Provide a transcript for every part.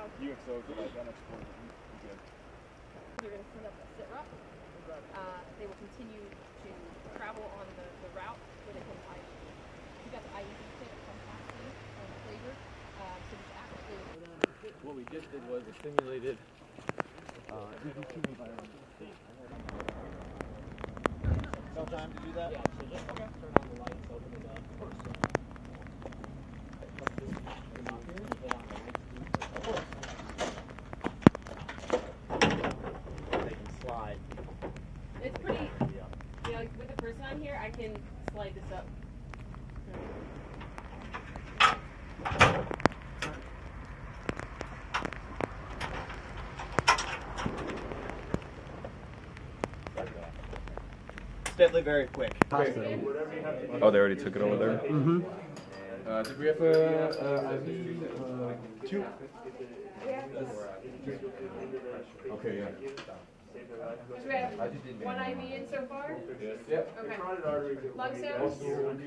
UXO for like that export. They're going to send up a sit rep. They will continue to travel on the route where they can find. We got the IED kit from Taxi on the flavor. So it's actually. What we just did was a simulated No time to do that? Yeah, so just turn on the lights, open it up. Of course. They can slide. It's pretty, you know, with the person on here, I can slide this up. It's definitely very quick. Oh, they already took it over there? Mm-hmm. Did we have two? Okay, yeah. So we have one IV in so far? Yeah. Okay. Lung cells?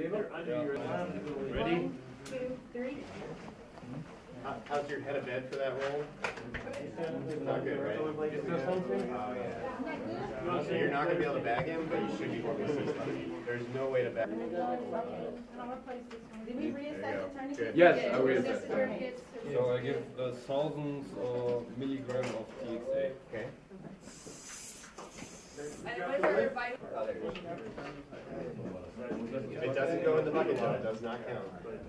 Ready? 2, 3. How's your head of bed for that role? Not good, right? So you're not going to be able to bag him, but you should be able to see stuff. There's no way to bag him. Did we reassess the tourniquet? Yes, I reassessed the tourniquets. So I give thousands of milligram of TXA. Okay. And what is our vital? If it doesn't go in the bucket, though, it does not count.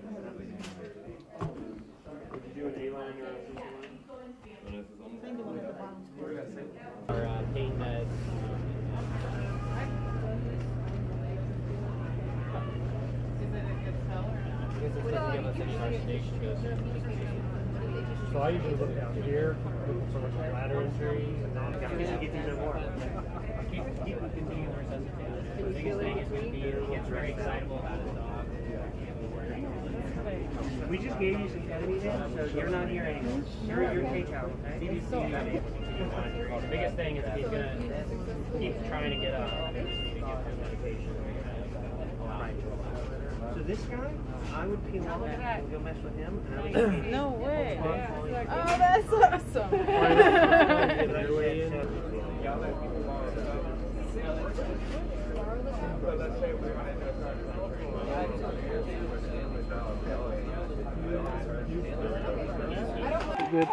Our pain meds. So I usually look down here, looking for like a bladder injury, and then I get even more. Keep continuing the resuscitation. The biggest thing is going to be he gets very excitable about his dog. We just gave you some ketamine, so you're not here anymore. You're takeout, okay? The biggest thing is if he's going to keep trying to get up, we just need to give him medication. So this guy, I would peel off and go mess with him. And I would No way. Oh, that's awesome. Good.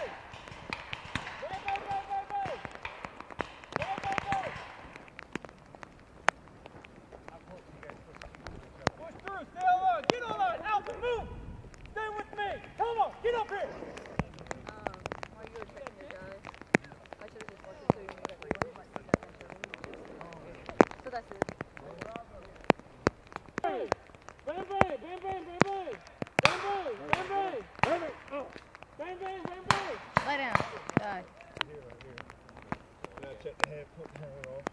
Lie down. Die. Check the head, put the hair off.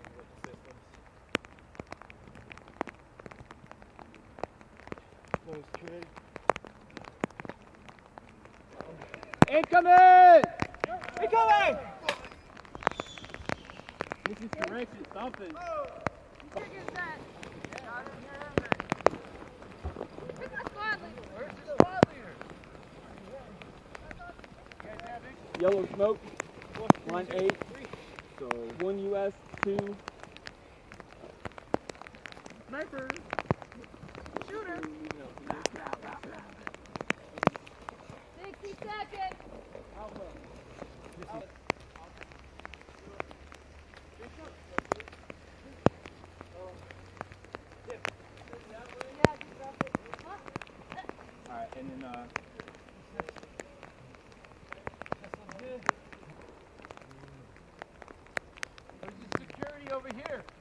Incoming! Incoming! This is correction, something. Yellow smoke, line 8, so 1 US, 2. Sniper! Shooter! 60 seconds! Alright, and then, There's security over here.